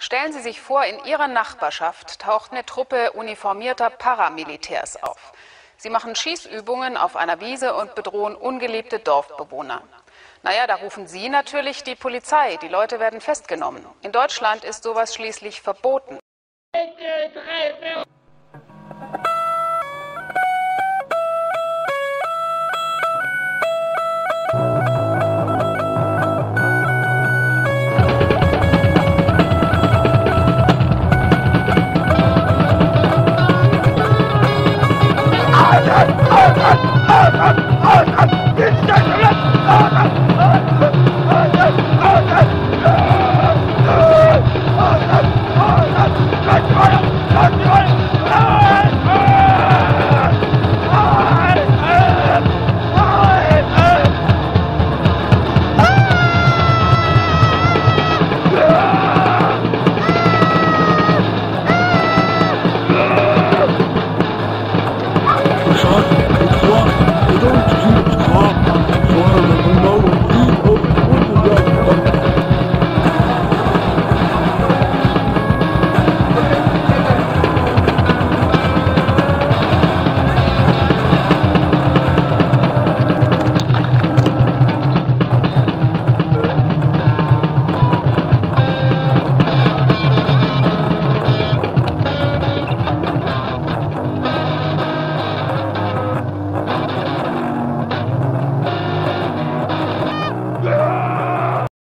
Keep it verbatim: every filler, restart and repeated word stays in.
Stellen Sie sich vor, in Ihrer Nachbarschaft taucht eine Truppe uniformierter Paramilitärs auf. Sie machen Schießübungen auf einer Wiese und bedrohen ungeliebte Dorfbewohner. Naja, da rufen Sie natürlich die Polizei. Die Leute werden festgenommen. In Deutschland ist sowas schließlich verboten.